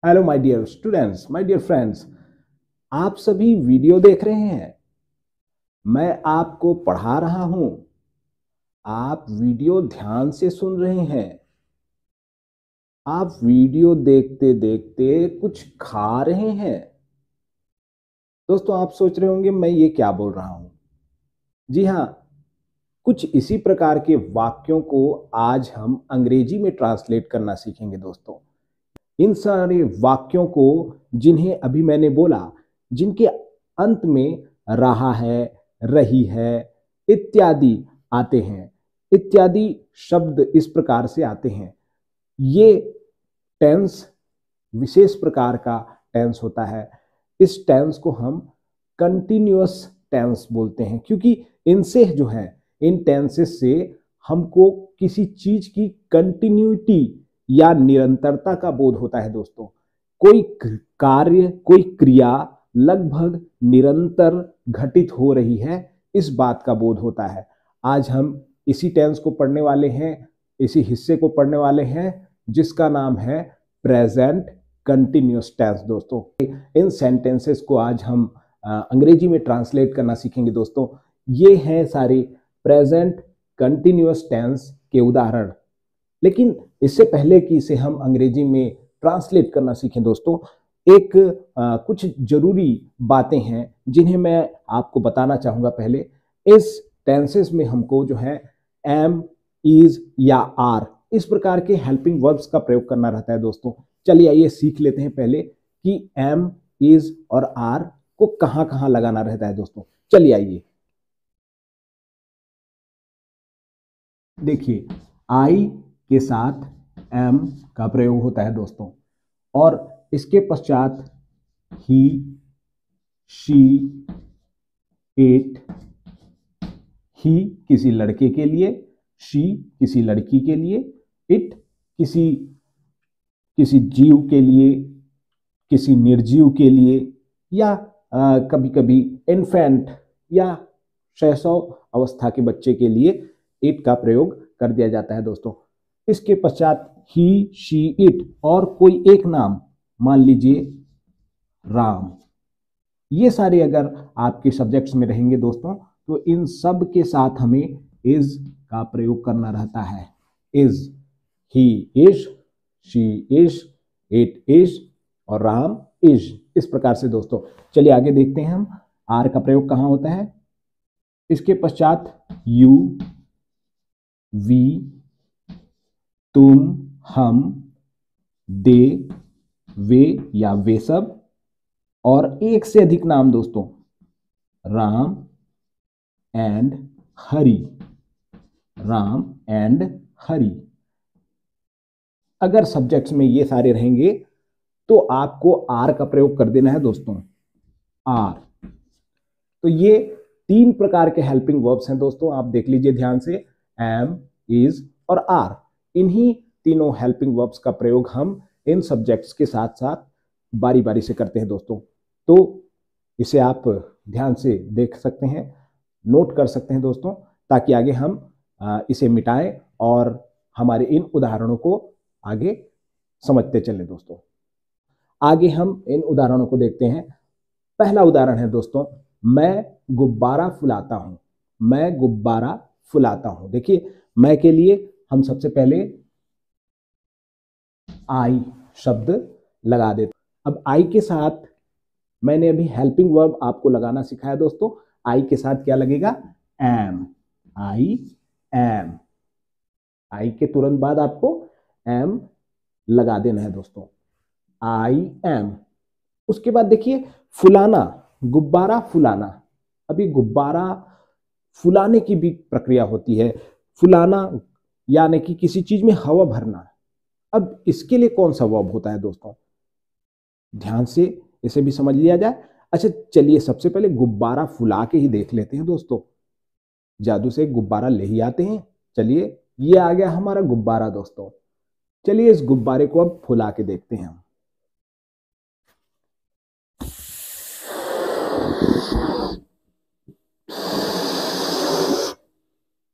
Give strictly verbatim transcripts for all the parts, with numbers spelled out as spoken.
Hello my dear students, my dear friends, आप सभी video देख रहे हैं। मैं आपको पढ़ा रहा हूं, आप वीडियो ध्यान से सुन रहे हैं। आप वीडियो देखते देखते कुछ खा रहे हैं। दोस्तों, आप सोच रहे होंगे मैं ये क्या बोल रहा हूं। जी हां, कुछ इसी प्रकार के वाक्यों को आज हम अंग्रेजी में ट्रांसलेट करना सीखेंगे। दोस्तों, इन सारे वाक्यों को जिन्हें अभी मैंने बोला, जिनके अंत में रहा है, रही है इत्यादि आते हैं, इत्यादि शब्द इस प्रकार से आते हैं। ये टेंस विशेष प्रकार का टेंस होता है। इस टेंस को हम कंटिन्यूअस टेंस बोलते हैं, क्योंकि इनसे जो है, इन टेंसेस से हमको किसी चीज की कंटिन्यूटी या निरंतरता का बोध होता है। दोस्तों, कोई कार्य, कोई क्रिया लगभग निरंतर घटित हो रही है, इस बात का बोध होता है। आज हम इसी टेंस को पढ़ने वाले हैं, इसी हिस्से को पढ़ने वाले हैं, जिसका नाम है प्रेजेंट कंटिन्यूअस टेंस। दोस्तों, इन सेंटेंसेस को आज हम अंग्रेजी में ट्रांसलेट करना सीखेंगे। दोस्तों, ये हैं सारे प्रेजेंट कंटिन्यूअस टेंस के उदाहरण। लेकिन इससे पहले कि इसे हम अंग्रेजी में ट्रांसलेट करना सीखें, दोस्तों, एक आ, कुछ जरूरी बातें हैं जिन्हें मैं आपको बताना चाहूंगा। पहले, इस टेंसेस में हमको जो है एम, इज या आर, इस प्रकार के हेल्पिंग वर्ब्स का प्रयोग करना रहता है। दोस्तों, चलिए आइए सीख लेते हैं पहले कि एम, इज और आर को कहां कहां लगाना रहता है। दोस्तों, चलिए आइए देखिए, आई के साथ एम का प्रयोग होता है। दोस्तों, और इसके पश्चात ही, शी, इट। ही किसी लड़के के लिए, शी किसी लड़की के लिए, इट किसी किसी जीव के लिए, किसी निर्जीव के लिए, या आ, कभी कभी इन्फेंट या शैशव अवस्था के बच्चे के लिए इट का प्रयोग कर दिया जाता है। दोस्तों, इसके पश्चात ही, शी, इट और कोई एक नाम, मान लीजिए राम। ये सारे अगर आपके सब्जेक्ट्स में रहेंगे दोस्तों, तो इन सब के साथ हमें इज का प्रयोग करना रहता है। Is, he is, she is, it is और राम इज। इस प्रकार से दोस्तों, चलिए आगे देखते हैं हम आर का प्रयोग कहां होता है। इसके पश्चात यू, वी, तुम, हम, दे, वे या वे सब और एक से अधिक नाम। दोस्तों, राम एंड हरि, राम एंड हरि। अगर सब्जेक्ट्स में ये सारे रहेंगे तो आपको आर का प्रयोग कर देना है। दोस्तों, आर। तो ये तीन प्रकार के हेल्पिंग वर्ब्स हैं। दोस्तों, आप देख लीजिए ध्यान से, एम, इज और आर। इन्हीं तीनों हेल्पिंग वर्ब्स का प्रयोग हम इन सब्जेक्ट्स के साथ साथ बारी बारी से करते हैं। दोस्तों, तो इसे आप ध्यान से देख सकते हैं, नोट कर सकते हैं दोस्तों, ताकि आगे हम इसे मिटाएं और हमारे इन उदाहरणों को आगे समझते चलें। दोस्तों, आगे हम इन उदाहरणों को देखते हैं। पहला उदाहरण है दोस्तों, मैं गुब्बारा फुलाता हूं। मैं गुब्बारा फुलाता हूं। देखिए, मैं के लिए हम सबसे पहले आई शब्द लगा देते। अब आई के साथ मैंने अभी हेल्पिंग वर्ब आपको लगाना सिखाया। दोस्तों, आई के साथ क्या लगेगा? एम। I am. आई के तुरंत बाद आपको एम लगा देना है। दोस्तों, आई एम। उसके बाद देखिए, फुलाना, गुब्बारा फुलाना। अभी गुब्बारा फुलाने की भी प्रक्रिया होती है। फुलाना यानी कि किसी चीज में हवा भरना। अब इसके लिए कौन सा वर्ब होता है दोस्तों? ध्यान से इसे भी समझ लिया जाए। अच्छा, चलिए सबसे पहले गुब्बारा फुला के ही देख लेते हैं। दोस्तों, जादू से गुब्बारा ले ही आते हैं। चलिए, ये आ गया हमारा गुब्बारा। दोस्तों, चलिए इस गुब्बारे को अब फुला के देखते हैं हम।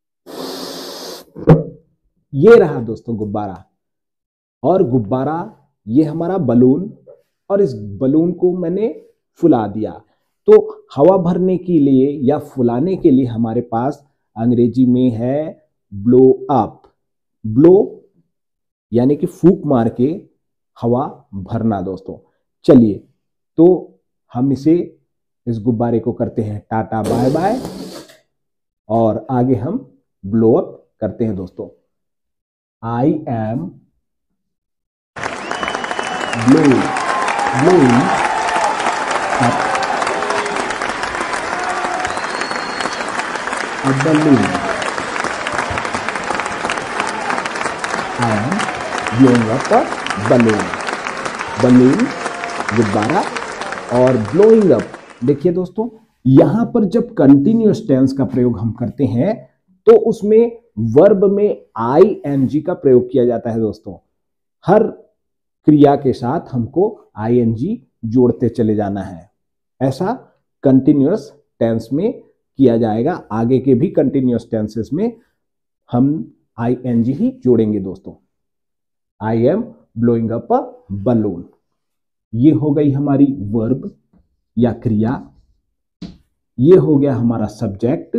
ये रहा दोस्तों गुब्बारा। और गुब्बारा ये हमारा बलून, और इस बलून को मैंने फुला दिया। तो हवा भरने के लिए या फुलाने के लिए हमारे पास अंग्रेजी में है ब्लो अप। ब्लो यानी कि फूंक मार के हवा भरना दोस्तों। चलिए, तो हम इसे इस गुब्बारे को करते हैं टाटा बाय बाय, और आगे हम ब्लो अप करते हैं दोस्तों। I am blowing blowing up a balloon. I am blowing up a balloon. Balloon, गुब्बारा और ब्लोइंग अप। देखिए दोस्तों, यहां पर जब कंटिन्यूअस टेंस का प्रयोग हम करते हैं तो उसमें वर्ब में आई एन जी का प्रयोग किया जाता है दोस्तों। हर क्रिया के साथ हमको आई एन जी जोड़ते चले जाना है। ऐसा कंटिन्यूअस टेंस में किया जाएगा। आगे के भी कंटिन्यूअस टेंसेस में हम आई एन जी ही जोड़ेंगे दोस्तों। I am blowing up a balloon, ये हो गई हमारी वर्ब या क्रिया। ये हो गया हमारा सब्जेक्ट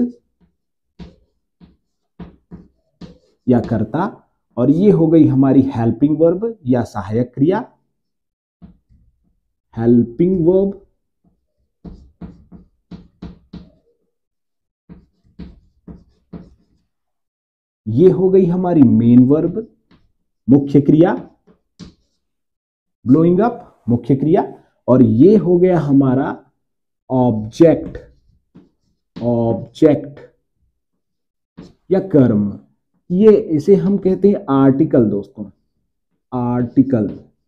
या कर्ता, और ये हो गई हमारी हेल्पिंग वर्ब या सहायक क्रिया। हेल्पिंग वर्ब, ये हो गई हमारी मेन वर्ब, मुख्य क्रिया, ब्लोइंग अप मुख्य क्रिया, और ये हो गया हमारा ऑब्जेक्ट, ऑब्जेक्ट या कर्म। ये इसे हम कहते हैं आर्टिकल दोस्तों, आर्टिकल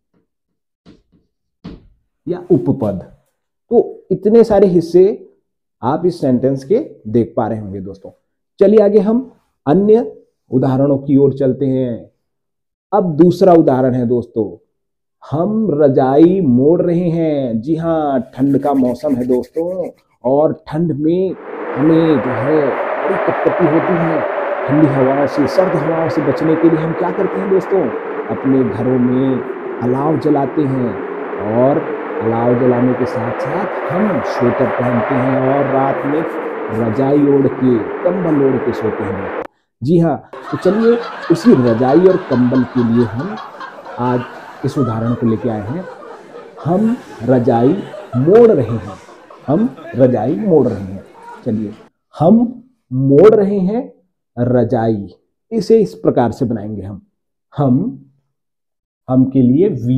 या उपपद। तो इतने सारे हिस्से आप इस सेंटेंस के देख पा रहे होंगे दोस्तों। चलिए आगे हम अन्य उदाहरणों की ओर चलते हैं। अब दूसरा उदाहरण है दोस्तों, हम रजाई मोड़ रहे हैं। जी हाँ, ठंड का मौसम है दोस्तों, और ठंड में हमें जो है बड़ी कपकपी होती है। ठंडी हवाओं से, सर्द हवाओं से बचने के लिए हम क्या करते हैं दोस्तों, अपने घरों में अलाव जलाते हैं, और अलाव जलाने के साथ साथ हम स्वेटर पहनते हैं और रात में रजाई ओढ़ के, कंबल ओढ़ के सोते हैं। जी हाँ, तो चलिए उसी रजाई और कंबल के लिए हम आज इस उदाहरण को लेके आए हैं। हम रजाई मोड़ रहे हैं, हम रजाई मोड़ रहे हैं। चलिए, हम मोड़ रहे हैं रजाई, इसे इस प्रकार से बनाएंगे हम हम हम के लिए वी,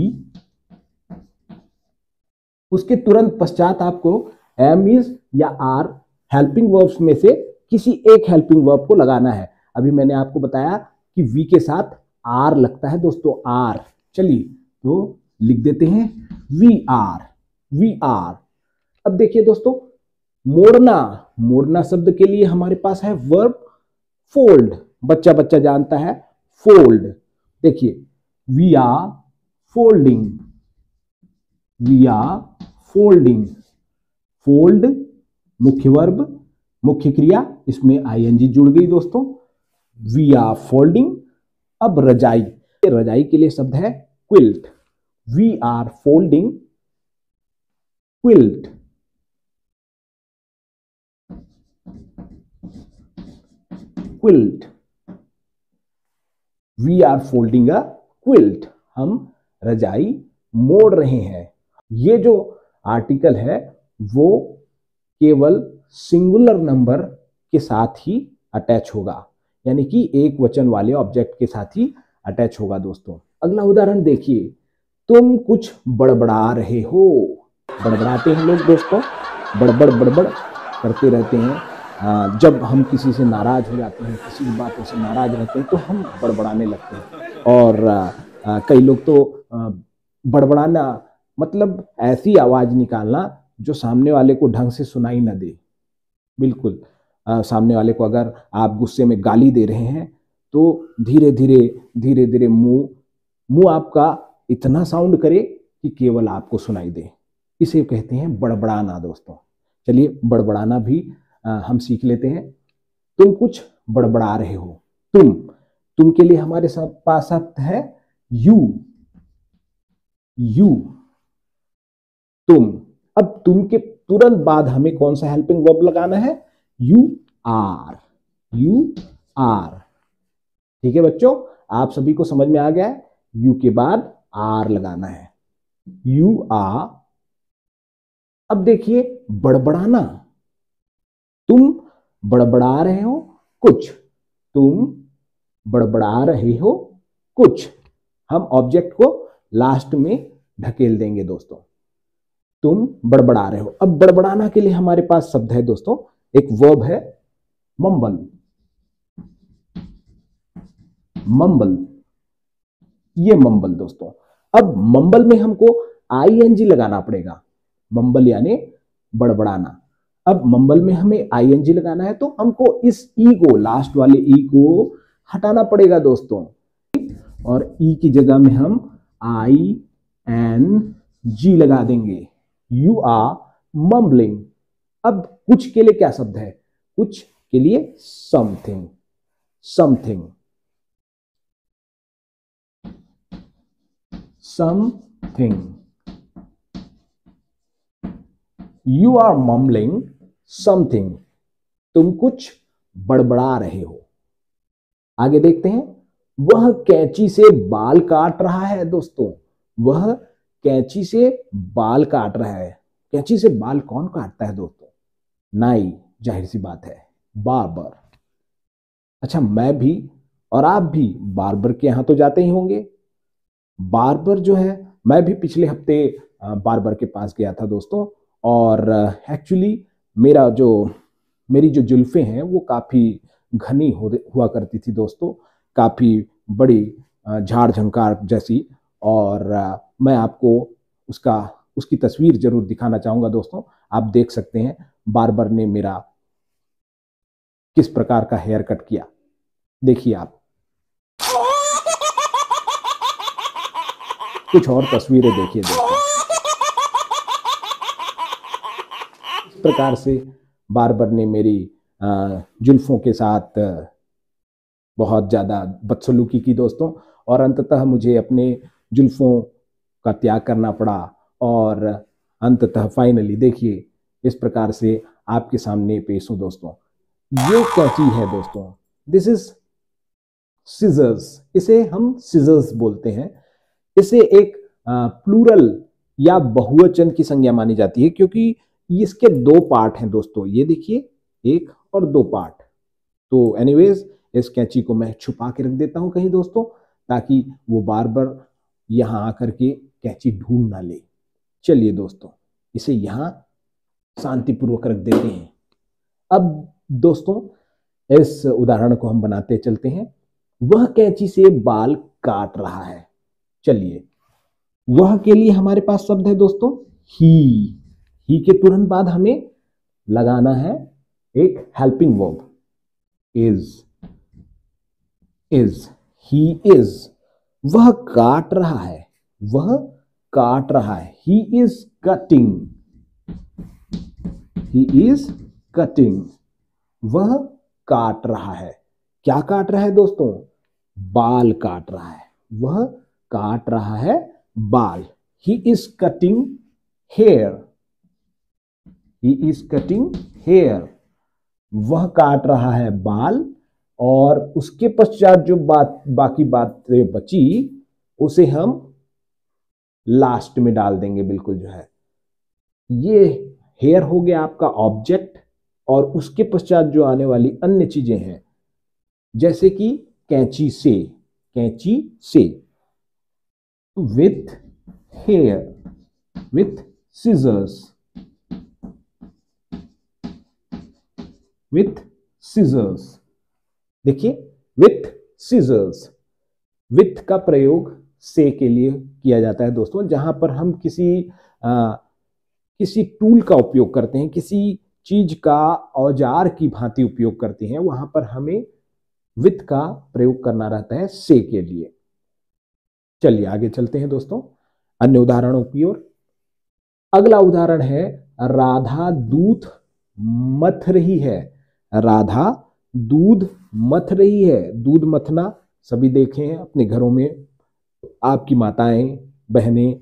उसके तुरंत पश्चात आपको एम इज या आर हेल्पिंग वर्ब्स में से किसी एक हेल्पिंग वर्ब को लगाना है। अभी मैंने आपको बताया कि वी के साथ आर लगता है दोस्तों, आर। चलिए तो लिख देते हैं वी आर, वी आर। अब देखिए दोस्तों, मोड़ना, मोड़ना शब्द के लिए हमारे पास है वर्ब फोल्ड। बच्चा बच्चा जानता है फोल्ड। देखिए, we are folding, we are folding. Fold मुख्य वर्ब, मुख्य क्रिया, इसमें आईएनजी जुड़ गई दोस्तों। We are folding. अब रजाई, रजाई के लिए शब्द है quilt. We are folding quilt. Quilt, we are folding a quilt. हम रजाई मोड़ रहे हैं। ये जो आर्टिकल है वो केवल सिंगुलर नंबर के साथ ही अटैच होगा, यानी कि एक वचन वाले ऑब्जेक्ट के साथ ही अटैच होगा दोस्तों। अगला उदाहरण देखिए, तुम कुछ बड़बड़ा रहे हो। बड़बड़ाते हैं लोग दोस्तों, बड़बड़ बड़बड़ करते रहते हैं। जब हम किसी से नाराज हो जाते हैं, किसी भी बातों से नाराज रहते हैं, तो हम बड़बड़ाने लगते हैं। और कई लोग तो बड़बड़ाना मतलब ऐसी आवाज निकालना जो सामने वाले को ढंग से सुनाई न दे। बिल्कुल, आ, सामने वाले को अगर आप गुस्से में गाली दे रहे हैं तो धीरे धीरे धीरे धीरे मुंह मुंह आपका इतना साउंड करे कि केवल आपको सुनाई दे। इसे कहते हैं बड़बड़ाना दोस्तों। चलिए, बड़बड़ाना भी आ, हम सीख लेते हैं। तुम कुछ बड़बड़ा रहे हो। तुम, तुम के लिए हमारे पास शब्द है यू। यू, तुम। अब तुम के तुरंत बाद हमें कौन सा हेल्पिंग वर्ब लगाना है? You are, you are. ठीक है बच्चों, आप सभी को समझ में आ गया है? यू के बाद आर लगाना है, यू आर। अब देखिए बड़बड़ाना, तुम बड़बड़ा रहे हो कुछ, तुम बड़बड़ा रहे हो कुछ। हम ऑब्जेक्ट को लास्ट में ढकेल देंगे दोस्तों, तुम बड़बड़ा रहे हो। अब बड़बड़ाना के लिए हमारे पास शब्द है दोस्तों, एक वर्ब है मम्बल, मम्बल, ये मम्बल दोस्तों। अब मम्बल में हमको आईएनजी लगाना पड़ेगा, मम्बल यानी बड़बड़ाना। अब मम्बल में हमें आईएनजी लगाना है तो हमको इस ई को, लास्ट वाले ई को हटाना पड़ेगा दोस्तों, और ई की जगह में हम आई एन जी लगा देंगे, यू आर मम्बलिंग। अब कुछ के लिए क्या शब्द है? कुछ के लिए something, something, something. You are mumbling something, तुम कुछ बड़बड़ा रहे हो। आगे देखते हैं, वह कैंची से बाल काट रहा है दोस्तों, वह कैंची से बाल काट रहा है। कैंची से बाल कौन काटता है दोस्तों? नाई, जाहिर सी बात है, बार्बर। अच्छा, मैं भी और आप भी बार्बर के यहां तो जाते ही होंगे। बार्बर जो है, मैं भी पिछले हफ्ते बार्बर के पास गया था दोस्तों, और एक्चुअली मेरा जो मेरी जो जुल्फें हैं वो काफ़ी घनी हो हुआ करती थी दोस्तों, काफ़ी बड़ी झाड़ झंकार जैसी। और मैं आपको उसका उसकी तस्वीर जरूर दिखाना चाहूँगा दोस्तों। आप देख सकते हैं बार्बर ने मेरा किस प्रकार का हेयर कट किया, देखिए आप। कुछ और तस्वीरें देखिए दोस्तों, इस प्रकार से बार्बर ने मेरी जुल्फों के साथ बहुत ज़्यादा बदसलूकी की दोस्तों, और अंततः मुझे अपने जुल्फों का त्याग करना पड़ा। और अंततः फाइनली देखिए इस प्रकार से आपके सामने पेश हूँ दोस्तों। ये कैंची है दोस्तों, दिस इज सिजर्स, इसे हम सिजर्स बोलते हैं। इसे एक प्लूरल या बहुवचन की संज्ञा मानी जाती है, क्योंकि इसके दो पार्ट हैं दोस्तों, ये देखिए, एक और दो पार्ट। तो एनीवेज, इस कैंची को मैं छुपा के रख देता हूं कहीं दोस्तों, ताकि वो बार बार यहां आकर के कैंची ढूंढ ना ले। चलिए दोस्तों, इसे यहां शांतिपूर्वक रख देते हैं। अब दोस्तों, इस उदाहरण को हम बनाते चलते हैं। वह कैंची से बाल काट रहा है। चलिए, वह के लिए हमारे पास शब्द है दोस्तों ही। ही के तुरंत बाद हमें लगाना है एक helping verb, is, is, he is. वह काट रहा है, वह काट रहा है, he is cutting, he is cutting. वह काट रहा है, क्या काट रहा है दोस्तों? बाल काट रहा है, वह काट रहा है बाल। He is cutting hair, he is cutting hair. वह काट रहा है बाल, और उसके पश्चात जो बात बाकी बातें बची उसे हम लास्ट में डाल देंगे, बिल्कुल जो है। ये हेयर हो गया आपका ऑब्जेक्ट, और उसके पश्चात जो आने वाली अन्य चीजें हैं, जैसे कि कैंची से, कैंची से, with hair, with scissors, with scissors. देखिए, विथ सिजर्स, विथ का प्रयोग से के लिए किया जाता है दोस्तों, जहां पर हम किसी आ, किसी टूल का उपयोग करते हैं, किसी चीज का औजार की भांति उपयोग करते हैं, वहां पर हमें विथ का प्रयोग करना रहता है से के लिए। चलिए आगे चलते हैं दोस्तों अन्य उदाहरणों की ओर। अगला उदाहरण है, राधा दूध मथ रही है। राधा दूध मथ रही है। दूध मथना सभी देखे हैं अपने घरों में, आपकी माताएं, बहनें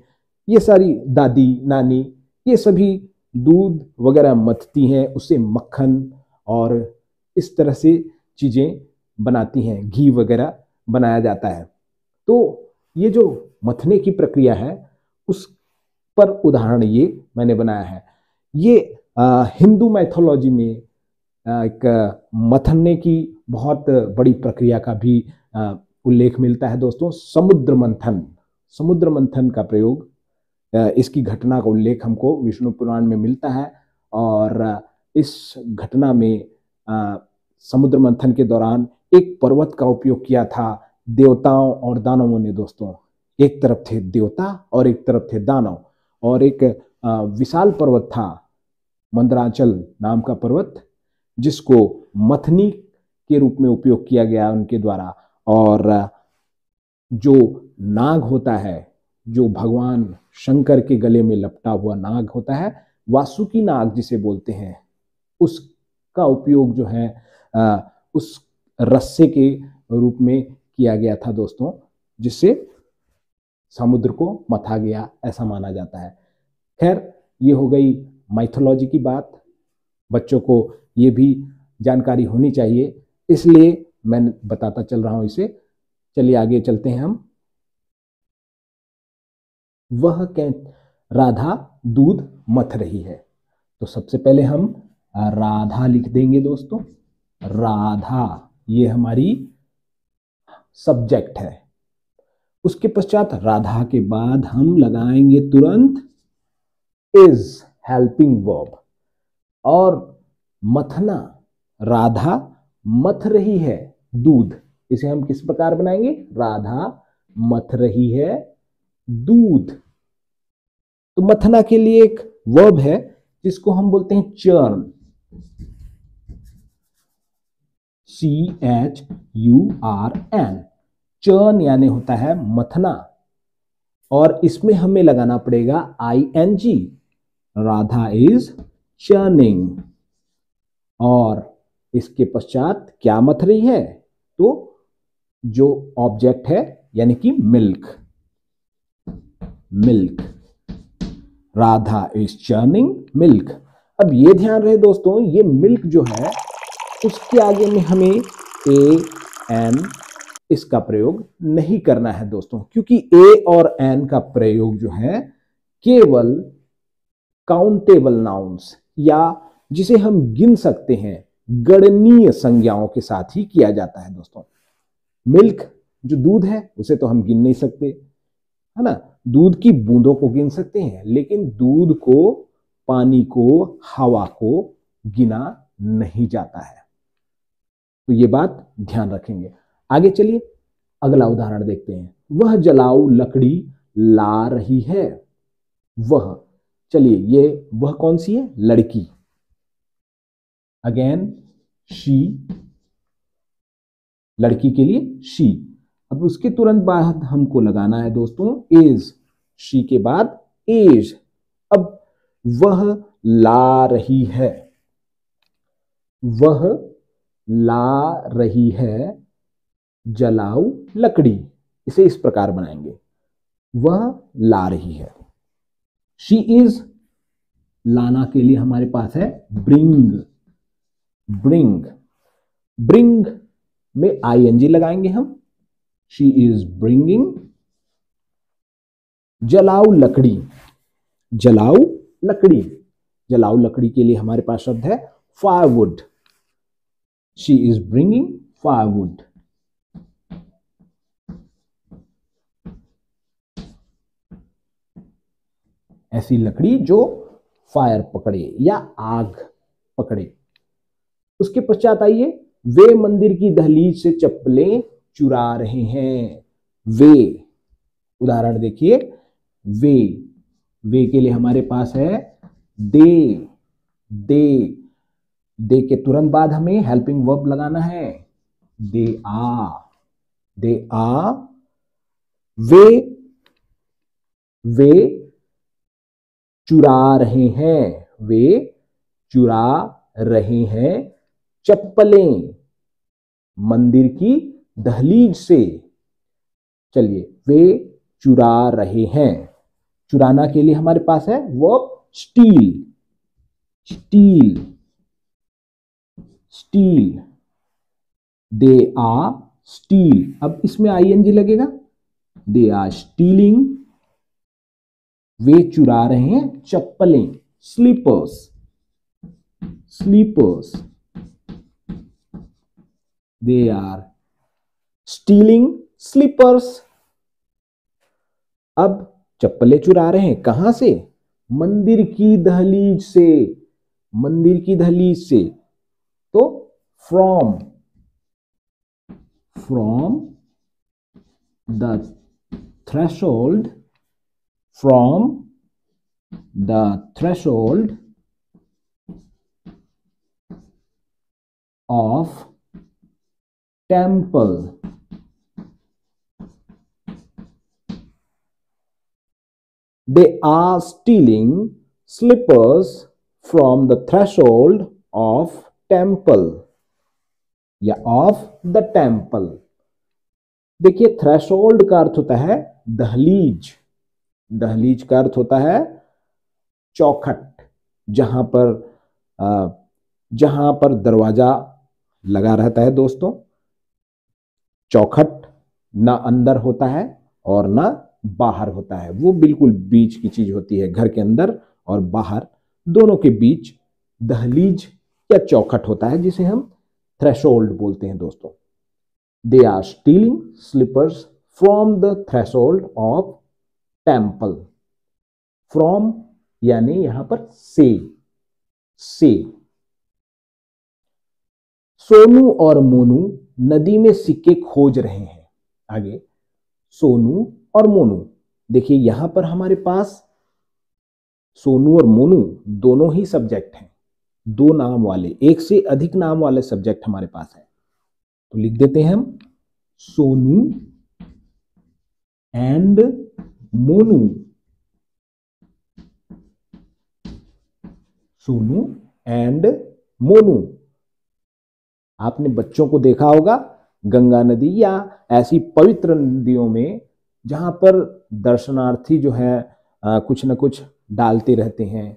ये सारी दादी नानी ये सभी दूध वगैरह मथती हैं, उससे मक्खन और इस तरह से चीज़ें बनाती हैं, घी वगैरह बनाया जाता है। तो ये जो मथने की प्रक्रिया है उस पर उदाहरण ये मैंने बनाया है। ये आ, हिंदू मैथोलॉजी में आ, एक मथने की बहुत बड़ी प्रक्रिया का भी आ, उल्लेख मिलता है दोस्तों। समुद्र मंथन, समुद्र मंथन का प्रयोग, इसकी घटना का उल्लेख हमको विष्णु पुराण में मिलता है। और इस घटना में आ, समुद्र मंथन के दौरान एक पर्वत का उपयोग किया था देवताओं और दानवों ने दोस्तों। एक तरफ थे देवता और एक तरफ थे दानव, और एक आ, विशाल पर्वत था मंदराचल नाम का पर्वत, जिसको मथनी के रूप में उपयोग किया गया उनके द्वारा। और जो नाग होता है, जो भगवान शंकर के गले में लपटा हुआ नाग होता है, वासुकी नाग जिसे बोलते हैं, उसका उपयोग जो है आ, उस रस्से के रूप में किया गया था दोस्तों, जिससे समुद्र को मथा गया ऐसा माना जाता है। खैर, ये हो गई माइथोलॉजी की बात। बच्चों को ये भी जानकारी होनी चाहिए, इसलिए मैं बताता चल रहा हूं इसे। चलिए आगे चलते हैं हम। वह कह राधा दूध मथ रही है, तो सबसे पहले हम राधा लिख देंगे दोस्तों। राधा ये हमारी सब्जेक्ट है। उसके पश्चात राधा के बाद हम लगाएंगे तुरंत इज हेल्पिंग वर्ब, और मथना, राधा मथ रही है दूध, इसे हम किस प्रकार बनाएंगे? राधा मथ रही है दूध। तो मथना के लिए एक वर्ब है जिसको हम बोलते हैं churn, C H U R N. Churn यानी होता है मथना, और इसमें हमें लगाना पड़ेगा I N G. Radha is churning, और इसके पश्चात क्या मथ रही है? तो जो ऑब्जेक्ट है यानी कि milk, milk. Radha is churning milk. अब ये ध्यान रहे दोस्तों, ये मिल्क जो है उसके आगे में हमें ए एन इसका प्रयोग नहीं करना है दोस्तों, क्योंकि ए और एन का प्रयोग जो है केवल काउंटेबल नाउन्स, या जिसे हम गिन सकते हैं, गणनीय संज्ञाओं के साथ ही किया जाता है दोस्तों। मिल्क जो दूध है उसे तो हम गिन नहीं सकते, है ना। दूध की बूंदों को गिन सकते हैं, लेकिन दूध को, पानी को, हवा को गिना नहीं जाता है। तो ये बात ध्यान रखेंगे। आगे चलिए अगला उदाहरण देखते हैं। वह जलाऊ लकड़ी ला रही है। वह, चलिए ये वह कौन सी है? लड़की। अगेन शी, लड़की के लिए शी। अब उसके तुरंत बाद हमको लगाना है दोस्तों इज, शी के बाद इज। अब वह ला रही है, वह ला रही है जलाऊ लकड़ी, इसे इस प्रकार बनाएंगे, वह ला रही है। शी इज, लाना के लिए हमारे पास है ब्रिंग, ब्रिंग। ब्रिंग में आई एन जी लगाएंगे हम, शी इज ब्रिंगिंग। जलाऊ लकड़ी, जलाऊ लकड़ी, जलाऊ लकड़ी के लिए हमारे पास शब्द है firewood, she is bringing firewood. ऐसी लकड़ी जो फायर पकड़े या आग पकड़े। उसके पश्चात आइए, वे मंदिर की दहलीज से चप्पलें चुरा रहे हैं। वे, उदाहरण देखिए, वे, वे के लिए हमारे पास है दे, दे। दे के तुरंत बाद हमें हेल्पिंग वर्ब लगाना है, दे आ, दे आ। वे, वे चुरा रहे हैं, वे चुरा रहे हैं चप्पलें मंदिर की दहलीज से। चलिए, वे चुरा रहे हैं। चुराना के लिए हमारे पास है verb steal, steal, steal, they are steal. अब इसमें आईएनजी लगेगा, दे आर स्टीलिंग, वे चुरा रहे हैं चप्पलें, slippers, slippers, they are stealing slippers. अब चप्पलें चुरा रहे हैं कहां से? मंदिर की दहलीज से, मंदिर की दहलीज से। तो from, from the threshold, from the threshold of temple, they are stealing slippers from the threshold of temple या of the temple। देखिए थ्रेशोल्ड का अर्थ होता है दहलीज, दहलीज का अर्थ होता है चौखट, जहां पर जहां पर दरवाजा लगा रहता है दोस्तों। चौखट ना अंदर होता है और ना बाहर होता है, वो बिल्कुल बीच की चीज होती है। घर के अंदर और बाहर दोनों के बीच दहलीज या चौखट होता है, जिसे हम थ्रेशोल्ड बोलते हैं दोस्तों। They are stealing slippers from the threshold of temple. From यानी यहां पर से, से। सोनू और मोनू नदी में सिक्के खोज रहे हैं। आगे सोनू और मोनू, देखिए यहां पर हमारे पास सोनू और मोनू दोनों ही सब्जेक्ट हैं, दो नाम वाले, एक से अधिक नाम वाले सब्जेक्ट हमारे पास है। तो लिख देते हैं हम सोनू एंड मोनू, सोनू एंड मोनू। आपने बच्चों को देखा होगा गंगा नदी या ऐसी पवित्र नदियों में जहां पर दर्शनार्थी जो है आ, कुछ न कुछ डालते रहते हैं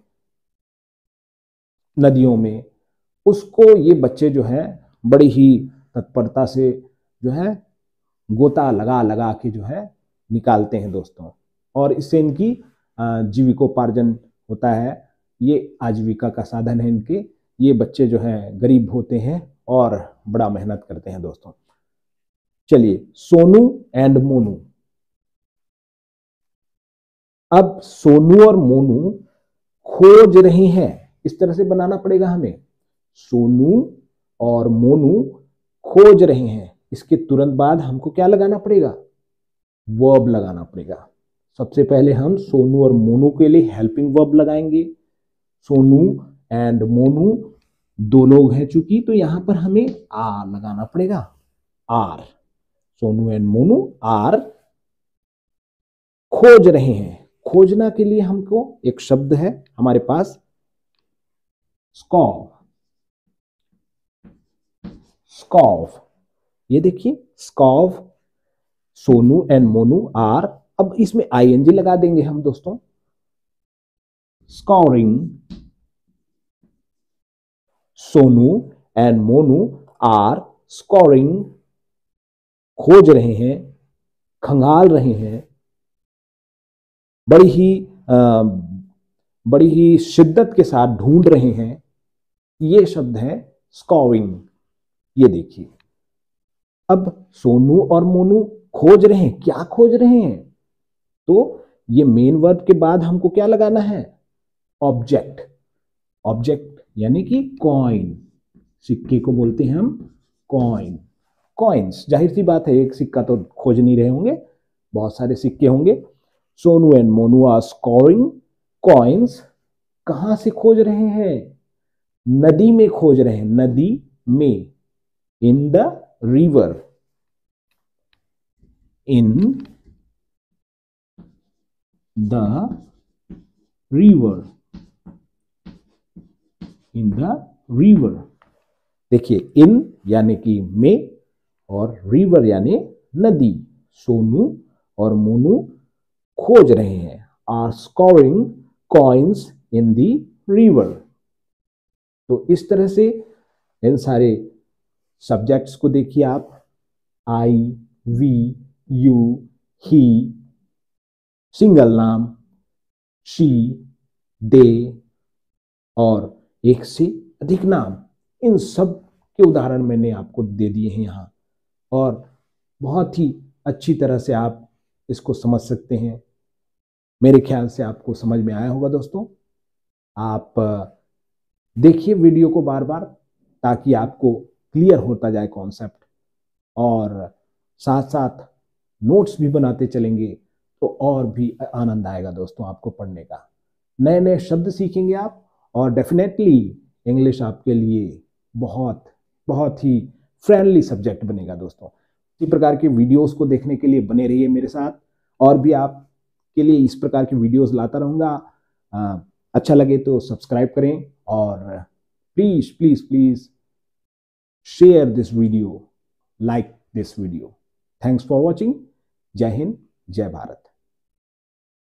नदियों में, उसको ये बच्चे जो है बड़ी ही तत्परता से जो है गोता लगा लगा के जो है निकालते हैं दोस्तों, और इससे इनकी जीविकोपार्जन होता है। ये आजीविका का साधन है इनके। ये बच्चे जो हैं गरीब होते हैं और बड़ा मेहनत करते हैं दोस्तों। चलिए सोनू एंड मोनू। अब सोनू और मोनू खोज रहे हैं, इस तरह से बनाना पड़ेगा हमें। सोनू और मोनू खोज रहे हैं, इसके तुरंत बाद हमको क्या लगाना पड़ेगा? वर्ब लगाना पड़ेगा। सबसे पहले हम सोनू और मोनू के लिए हेल्पिंग वर्ब लगाएंगे। सोनू एंड मोनू दो लोग हैं चूंकि, तो यहां पर हमें आर लगाना पड़ेगा। Are, Sonu and Monu are खोज रहे हैं। खोजना के लिए हमको एक शब्द है हमारे पास, स्कॉव, स्कॉव। ये देखिए scour, Sonu and Monu are. अब इसमें आईएनजी लगा देंगे हम दोस्तों। Scouring, Sonu and Monu are scouring, खोज रहे हैं, खंगाल रहे हैं, बड़ी ही आ, बड़ी ही शिद्दत के साथ ढूंढ रहे हैं। ये शब्द है स्कोरिंग। ये देखिए अब सोनू और मोनू खोज रहे हैं। क्या खोज रहे हैं? तो ये मेन वर्ब के बाद हमको क्या लगाना है? ऑब्जेक्ट। ऑब्जेक्ट यानी कि कॉइन, सिक्के को बोलते हैं हम कॉइन, कॉइन्स। जाहिर सी बात है एक सिक्का तो खोज नहीं रहे होंगे, बहुत सारे सिक्के होंगे। Sonu and Monu are scouring coins. कहां से खोज रहे हैं? नदी में खोज रहे हैं, नदी में, in the river, in the river, in the river. देखिए इन यानी कि में और रिवर यानी नदी। सोनू और मोनू खोज रहे हैं। Are scouring coins in the river. तो इस तरह से इन सारे सब्जेक्ट्स को देखिए आप, I, we, you, he, single नाम, शी, दे और एक से अधिक नाम, इन सब के उदाहरण मैंने आपको दे दिए हैं यहाँ, और बहुत ही अच्छी तरह से आप इसको समझ सकते हैं। मेरे ख्याल से आपको समझ में आया होगा दोस्तों। आप देखिए वीडियो को बार बार, ताकि आपको क्लियर होता जाए कॉन्सेप्ट, और साथ साथ नोट्स भी बनाते चलेंगे तो और भी आनंद आएगा दोस्तों आपको पढ़ने का। नए नए शब्द सीखेंगे आप, और डेफिनेटली इंग्लिश आपके लिए बहुत बहुत ही फ्रेंडली सब्जेक्ट बनेगा दोस्तों। इसी प्रकार के वीडियोस को देखने के लिए बने रहिए मेरे साथ, और भी आपके लिए इस प्रकार की वीडियोस लाता रहूँगा। अच्छा लगे तो सब्सक्राइब करें, और please please please share this video, like this video. Thanks for watching. Jai Hind, जय भारत।